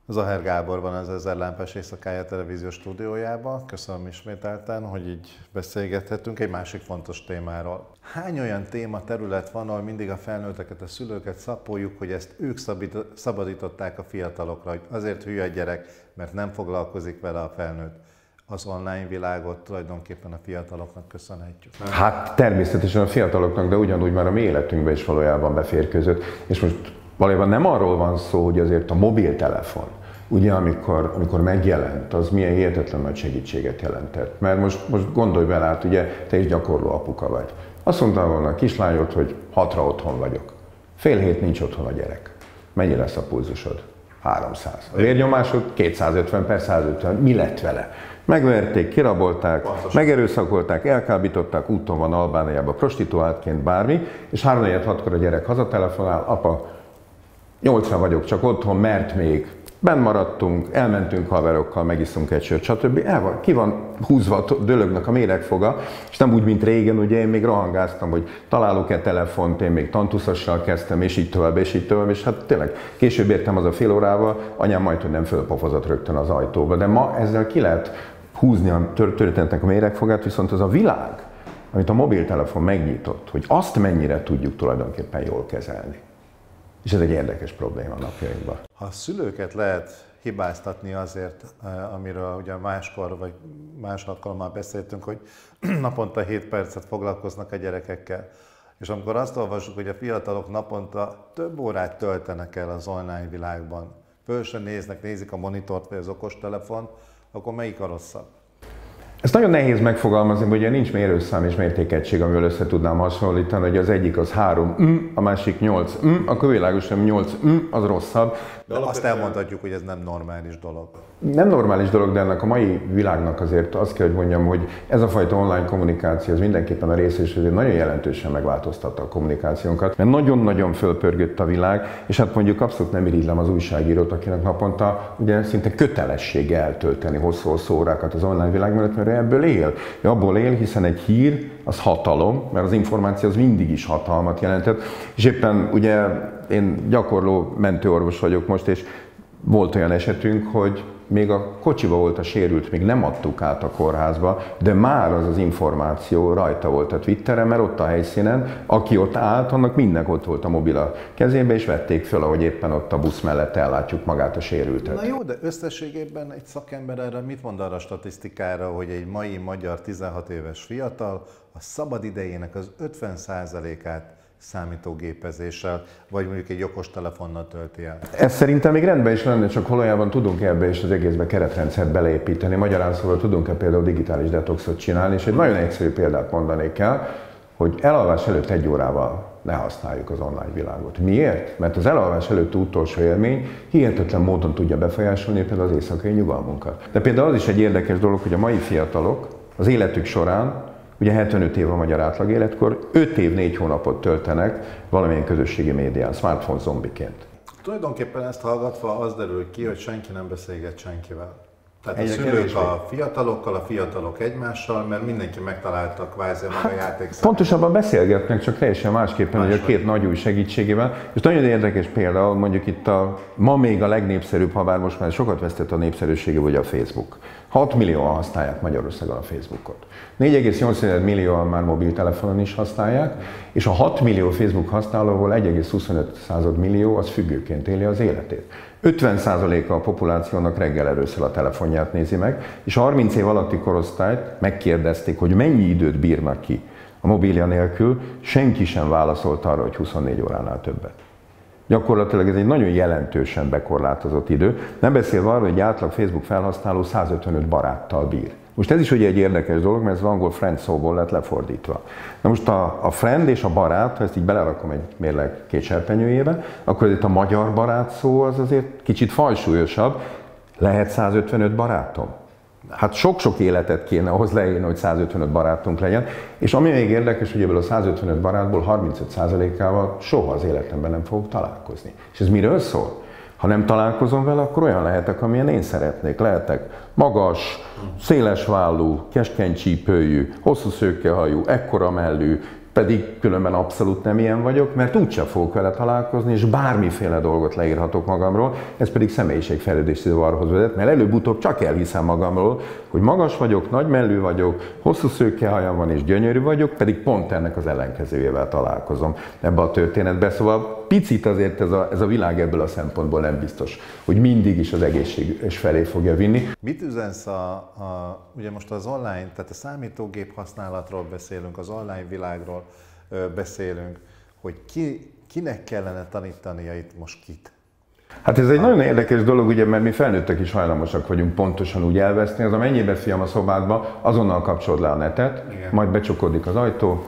Zahár Gábor van az 1000 lámpás éjszakája televíziós stúdiójában. Köszönöm ismételten, hogy így beszélgethetünk egy másik fontos témáról. Hány olyan téma terület van, ahol mindig a felnőtteket, a szülőket szapoljuk, hogy ezt ők szabadították a fiatalokra, hogy azért hülye a gyerek, mert nem foglalkozik vele a felnőtt. Az online világot tulajdonképpen a fiataloknak köszönhetjük. Hát természetesen a fiataloknak, de ugyanúgy már a mi életünkbe is valójában beférkőzött. És most valójában nem arról van szó, hogy azért a mobiltelefon, ugye amikor megjelent, az milyen hihetetlen nagy segítséget jelentett. Mert most gondolj bele, hát ugye te is gyakorló apuka vagy. Azt mondtam volna a kislányod, hogy 6-ra otthon vagyok. Fél hét nincs otthon a gyerek. Mennyi lesz a pulzusod? 300. A vérnyomásod 250/150. Mi lett vele? Megverték, kirabolták, megerőszakolták, elkábították, úton van Albániába prostituáltként bármi, és 3-4-6-kor a gyerek hazatelefonál, apa, 8-ra vagyok csak otthon, mert még benn maradtunk, elmentünk haverokkal, megiszunk egy sört, stb. Ki van húzva a dölögnek a méregfoga, és nem úgy, mint régen, ugye én még rohangáztam, hogy találok-e telefont, én még tantuszassal kezdtem, és így tovább, és hát tényleg később értem az a fél órával, anyám majdnem nem fölpofozott rögtön az ajtóba, de ma ezzel ki lehet húzni a történetnek a méregfogát, viszont az a világ, amit a mobiltelefon megnyitott, hogy azt mennyire tudjuk tulajdonképpen jól kezelni. És ez egy érdekes probléma napjainkban. Ha a szülőket lehet hibáztatni azért, amiről ugye máskor vagy más alkalommal beszéltünk, hogy naponta 7 percet foglalkoznak a gyerekekkel, és amikor azt olvasjuk, hogy a fiatalok naponta több órát töltenek el az online világban, föl sem nézik a monitort vagy az okostelefont, akkor melyik a rosszabb? Ezt nagyon nehéz megfogalmazni, hogy ugye nincs mérőszám és mértékegység, amivel össze tudnám hasonlítani, hogy az egyik az 3, a másik 8, akkor világosan 8, az rosszabb. De azt elmondhatjuk, hogy ez nem normális dolog. Nem normális dolog, de ennek a mai világnak azért azt kell, hogy mondjam, hogy ez a fajta online kommunikáció, ez mindenképpen a része, és azért nagyon jelentősen megváltoztatta a kommunikációnkat, mert nagyon-nagyon fölpörgött a világ, és hát mondjuk abszolút nem irigylem az újságírót, akinek naponta ugye szinte kötelessége eltölteni hosszú-hosszú órákat az online világ mellett, mert ő ebből él. Ő abból él, hiszen egy hír az hatalom, mert az információ az mindig is hatalmat jelentett, és éppen ugye én gyakorló mentőorvos vagyok most, és volt olyan esetünk, hogy még a kocsiba volt a sérült, még nem adtuk át a kórházba, de már az információ rajta volt a Twitteren, mert ott a helyszínen, aki ott állt, annak mindenki ott volt a mobil a kezébe, és vették föl, ahogy éppen ott a busz mellett ellátjuk magát a sérültet. Na jó, de összességében egy szakember erre mit mond arra a statisztikára, hogy egy mai magyar 16 éves fiatal a szabad idejének az 50%-át számítógépezéssel, vagy mondjuk egy okostelefonnal tölti el. Ez szerintem még rendben is lenne, csak valójában tudunk ebbe és az egészbe keretrendszert beleépíteni. Magyarán szóval tudunk-e például digitális detoxot csinálni, és egy nagyon egyszerű példát mondanék el, hogy elalvás előtt 1 órával ne használjuk az online világot. Miért? Mert az elalvás előtti utolsó élmény hihetetlen módon tudja befolyásolni például az éjszakai nyugalmunkat. De például az is egy érdekes dolog, hogy a mai fiatalok az életük során, ugye 75 év a magyar átlag életkor, 5 év 4 hónapot töltenek valamilyen közösségi médián, smartphone zombiként. Tulajdonképpen ezt hallgatva az derül ki, hogy senki nem beszélget senkivel. Tehát Egyre a szülők kevésbé. a fiatalok egymással, mert mindenki megtalálta kvázi a maga játékszert. Pontosabban beszélgetnek, csak teljesen másképpen, hogy a két nagy új segítségével. És nagyon érdekes példa, mondjuk itt ma még a legnépszerűbb, ha bár most már sokat vesztett a népszerűsége, vagy a Facebook. 6 millióan használják Magyarországon a Facebookot. 4,8 millióan már mobiltelefonon is használják, és a 6 millió Facebook használóból 1,25 millió az függőként éli az életét. 50%-a a populációnak reggel először a telefonját nézi meg, és a 30 év alatti korosztályt megkérdezték, hogy mennyi időt bírnak ki a mobilja nélkül, senki sem válaszolt arra, hogy 24 óránál többet. Gyakorlatilag ez egy nagyon jelentősen bekorlátozott idő, nem beszélve arról, hogy egy átlag Facebook felhasználó 155 baráttal bír. Most ez is ugye egy érdekes dolog, mert ez az angol friend szóból lett lefordítva. Na most a friend és a barát, ha ezt így belerakom egy mérleg két serpenyőjébe, akkor itt a magyar barát szó az azért kicsit fajsúlyosabb. Lehet 155 barátom? Hát sok-sok életet kéne ahhoz leírni, hogy 155 barátunk legyen, és ami még érdekes, hogy ebből a 155 barátból 35%-ával soha az életemben nem fogok találkozni. És ez miről szól? Ha nem találkozom vele, akkor olyan lehetek, amilyen én szeretnék. Lehetek magas, szélesvállú, keskeny csípőjű, hosszú szőkehajú, ekkora mellű, pedig különben abszolút nem ilyen vagyok, mert úgysem fogok vele találkozni, és bármiféle dolgot leírhatok magamról, ez pedig személyiségfejlődési zavarhoz vezet, mert előbb-utóbb csak elhiszem magamról, hogy magas vagyok, nagymellű vagyok, hosszú szőkehajam van és gyönyörű vagyok, pedig pont ennek az ellenkezőjével találkozom ebbe a történetbe. Szóval picit azért ez a világ ebből a szempontból nem biztos, hogy mindig is az egészséges felé fogja vinni. Mit üzensz ugye most az online, tehát a számítógép használatról beszélünk, az online világról beszélünk, hogy kinek kellene tanítania itt most kit? Hát ez egy nagyon érdekes dolog, ugye, mert mi felnőttek is hajlamosak vagyunk pontosan úgy elveszni. Az amennyibe fiam a szobádba, azonnal kapcsolod le a netet, igen. Majd becsukódik az ajtó,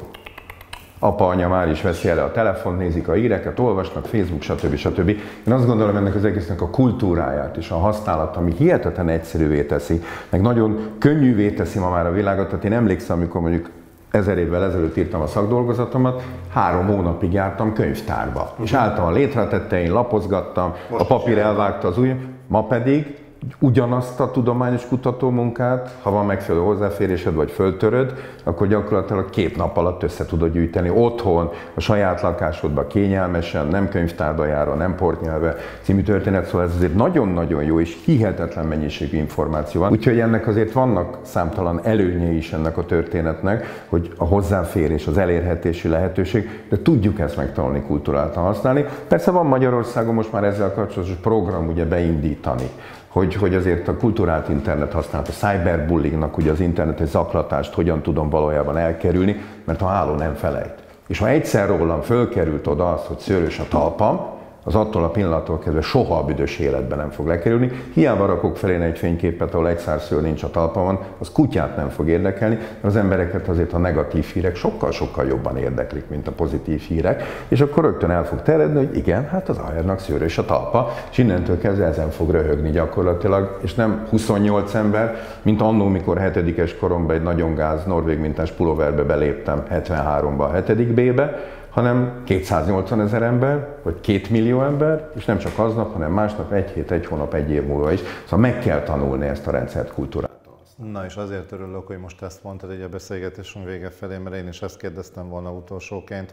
apa, anya már is veszi el a telefont, nézik a híreket, olvasnak, Facebook, stb. Én azt gondolom, ennek az egésznek a kultúráját és a használat, ami hihetetlen egyszerűvé teszi, meg nagyon könnyűvé teszi ma már a világot. Tehát én emlékszem, amikor mondjuk 1000 évvel ezelőtt írtam a szakdolgozatomat, 3 hónapig jártam könyvtárba. És álltam a létre tetején, lapozgattam, a papír elvágta az ujjam, ma pedig ugyanazt a tudományos kutatómunkát, ha van megfelelő hozzáférésed, vagy föltöröd, akkor gyakorlatilag 2 nap alatt össze tudod gyűjteni otthon, a saját lakásodban kényelmesen, nem könyvtárba járva, nem portnyelve című történet, szóval ez azért nagyon-nagyon jó és hihetetlen mennyiségű információ van. Úgyhogy ennek azért vannak számtalan előnyei is ennek a történetnek, hogy a hozzáférés, az elérhetési lehetőség, de tudjuk ezt megtanulni, kulturáltan használni. Persze van Magyarországon most már ezzel kapcsolatos program ugye beindítani, hogy azért a kulturált internet használat, a cyberbullyingnak, ugye az internetes zaklatást hogyan tudom valójában elkerülni, mert a háló nem felejt. És ha egyszer rólam fölkerült oda az, hogy szőrös a talpam, az attól a pillanattól kezdve soha a büdös életben nem fog lekerülni. Hiába rakok felé egy fényképet, ahol egy szár szőr nincs a talpamon, az kutyát nem fog érdekelni, mert az embereket azért a negatív hírek sokkal-sokkal jobban érdeklik, mint a pozitív hírek, és akkor rögtön el fog terjedni, hogy igen, hát az Ajernak szőrös a talpa, és innentől kezdve ezen fog röhögni gyakorlatilag, és nem 28 ember, mint annó, mikor 7-es koromban egy nagyon gáz norvég mintás pulóverbe beléptem 73-ba a 7. B-be, hanem 280 000 ember, vagy 2 millió ember, és nem csak aznap, hanem másnap, 1 hét, 1 hónap, 1 év múlva is. Szóval meg kell tanulni ezt a rendszert kultúrát. Na és azért örülök, hogy most ezt mondtad egy a beszélgetésünk vége felé, mert én is ezt kérdeztem volna utolsóként,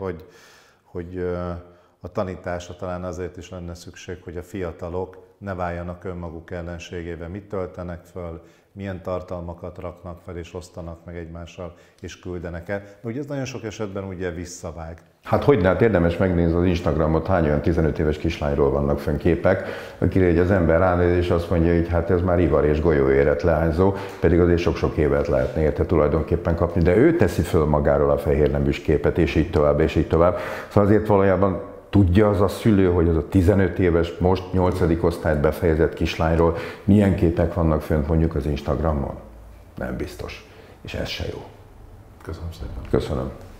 hogy a tanításra talán azért is lenne szükség, hogy a fiatalok ne váljanak önmaguk ellenségébe. Mit töltenek föl, milyen tartalmakat raknak fel és osztanak meg egymással és küldenek el. De ugye ez nagyon sok esetben ugye visszavág. Hát hogyne, hát érdemes megnézni az Instagramot, hány olyan 15 éves kislányról vannak fönn képek, akire az ember ránéz és azt mondja, hogy hát ez már ivar és golyóéret leányzó, pedig azért sok-sok évet lehetne érte tulajdonképpen kapni, de ő teszi föl magáról a fehér neműs képet, és így tovább, és így tovább. Szóval azért valójában tudja az a szülő, hogy az a 15 éves, most 8. osztályt befejezett kislányról milyen képek vannak fönt mondjuk az Instagramon? Nem biztos. És ez se jó. Köszönöm szépen. Köszönöm.